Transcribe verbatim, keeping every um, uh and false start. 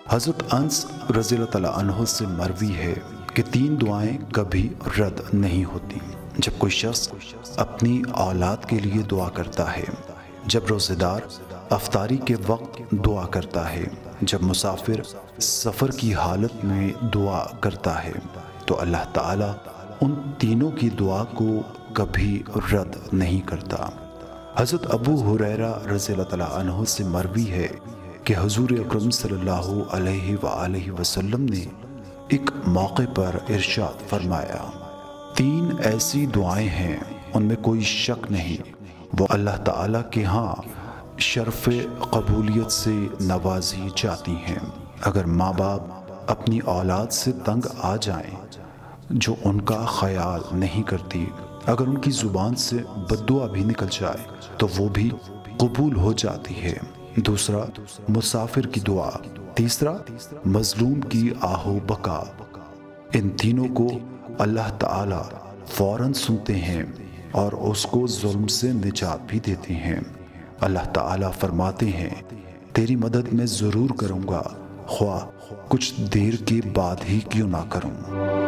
حضرت انس رضی اللہ تعالیٰ عنہ سے مروی ہے کہ تین دعائیں کبھی رد نہیں ہوتی۔ جب کوئی شخص اپنی اولاد کے لیے دعا کرتا ہے، جب روزہ دار افطاری کے وقت دعا کرتا ہے، جب مسافر سفر کی حالت میں دعا کرتا ہے، تو اللہ تعالیٰ ان تینوں کی دعا کو کبھی رد نہیں کرتا۔ حضرت ابو ہریرہ رضی اللہ تعالیٰ عنہ سے مروی ہے کہ حضور اکرم صلی اللہ علیہ وآلہ وسلم نے ایک موقع پر ارشاد فرمایا، تین ایسی دعائیں ہیں ان میں کوئی شک نہیں، وہ اللہ تعالیٰ کے ہاں شرف قبولیت سے نوازی جاتی ہیں۔ اگر ماں باپ اپنی اولاد سے تنگ آ جائیں جو ان کا خیال نہیں کرتی، اگر ان کی زبان سے بد دعا بھی نکل جائے تو وہ بھی قبول ہو جاتی ہے۔ دوسرا، مسافر کی دعا۔ تیسرا، مظلوم کی آہ و بکا۔ ان تینوں کو اللہ تعالیٰ فوراً سنتے ہیں اور اس کو ظلم سے نجات بھی دیتے ہیں۔ اللہ تعالیٰ فرماتے ہیں، تیری مدد میں ضرور کروں گا، خواہ کچھ دیر کے بعد ہی کیوں نہ کروں۔